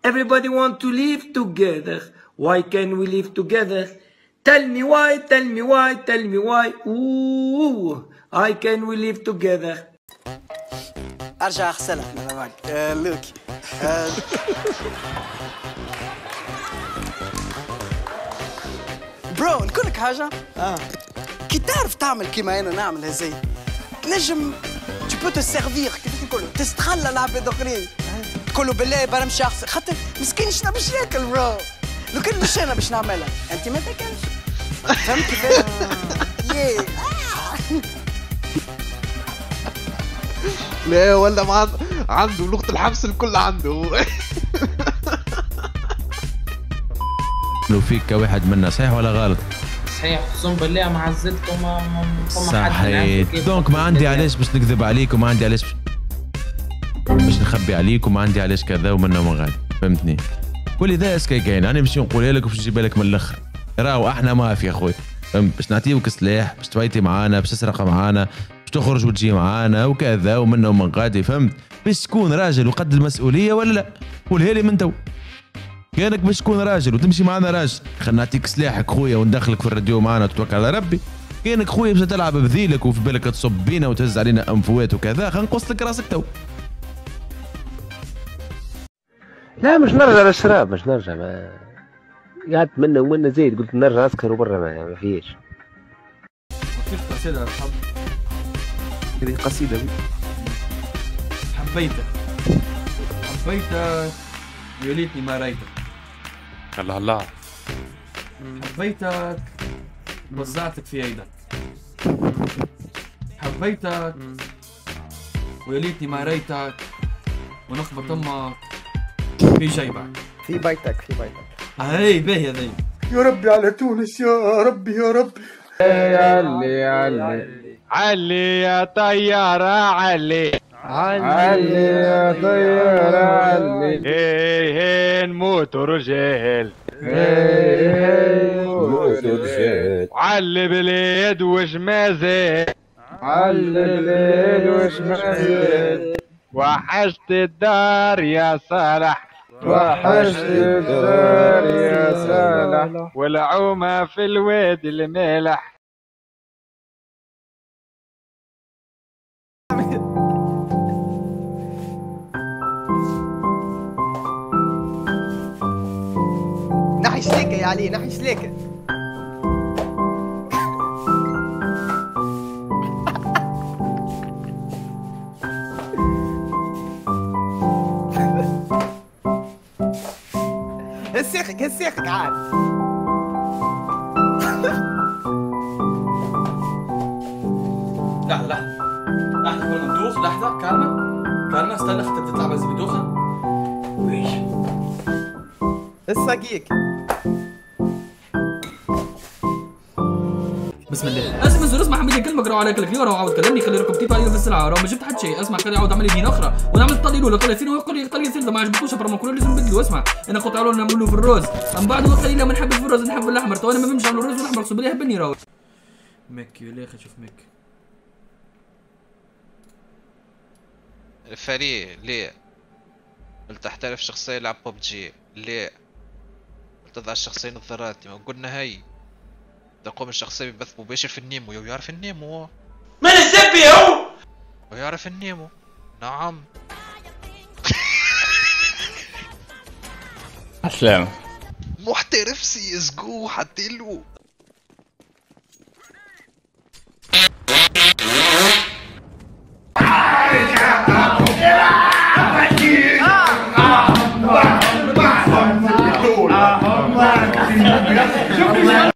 Everybody want to live together. Why can't we live together? Tell me why, tell me why, tell me why. Ooh, I can we live together. ارجع اغسلها انا معك لوكي. برو نقول لك حاجه كي تعرف تعمل كيما انا نعمل هذي تنجم tu peux te servir كيف نقولوا تستخلى العباد اخرين تقولوا بالله برا نمشي اغسل خاطر مسكين شنو باش ياكل برو لو كان مش انا باش نعملها انت ما تاكلش فهمت كيفاش؟ لا ولا ما عنده لغة الحبس الكل عنده. لو فيك كواحد منا صحيح ولا غلط؟ صحيح اقسم بالله ما عزلتكم ما صحيح دونك ما عندي علاش باش نكذب عليك وما عندي علاش باش نخبي عليك وما عندي علاش كذا ومنا ومن غادي فهمتني؟ ولذا اسكي كاين انا باش نقولها لك وباش نجيبها لك من الاخر راهو احنا مافيا خويا فهمت باش نعطيوك سلاح باش تفايتي معانا باش تسرق معانا باش تخرج وتجي معانا وكذا ومنا ومن غادي فهمت باش تكون راجل وقد المسؤوليه ولا لا قولها لي من تو كانك باش تكون راجل وتمشي معنا راجل خلينا نعطيك سلاحك خويا وندخلك في الراديو معنا وتتوكل على ربي كانك خويا باش تلعب بذيلك وفي بالك تصب بينا وتهز علينا انفوات وكذا خلينا نقص لك راسك تو لا مش نرجع للشراب مش نرجع ما قعدت منا ومنا زايد قلت نرجع اسكر وبرا ما فيش كيف قصيدة الحب هذه قصيدة حبيتك ويا ليتني ما ريتك الله الله حبيتك وزعتك في يدك حبيتك ويا ليتني ما ريتك ونخبط امك في جيبك في بيتك هاي باهية ذي يا ربي على تونس يا ربي يا رب علي يا طيارة علي يا طيارة علي هي نموت رجال علي بلاد وش ما زال وحشت الدار يا صالح والعومة في الوادي المالح نحي شليكة يا علي نحي شليكة هسيخك عاد لحظة قبل ما تدوخ لحظة كالمة استنى اختك تطلع بس بدوخة ويش الساقيك بسم الله اسمع حميد الكلمة قراو عليك الكليو راهو عاود كلمني خلي ركبتي عليه في السلعة راهو ما جبت حتى شيء اسمع خلي عاود عمل لي دين اخرى ونعمل طليلو ولا طلع فين ويقول لي طلع فين ما عجبكوش برا كله لازم نبدلو اسمع انا قلت له نعملوا في الروز من بعد وقال لي لا ما نحبش في الروز نحب الاحمر تو انا ما فهمتش نعملوا الروز والاحمر اقسم بالله يهبني راهو مكي ولا اخي شوف مكي الفريق ليه؟ قلت تحترف شخصية لعب ببجي ليه؟ قلت تضع الشخصيين الضراتي ما قلنا هي تقوم الشخصية ببث مباشر في النيمو يعرف النيمو من الزبي هو ويعرف النيمو نعم السلام محترف سي اس جو حتى له شوف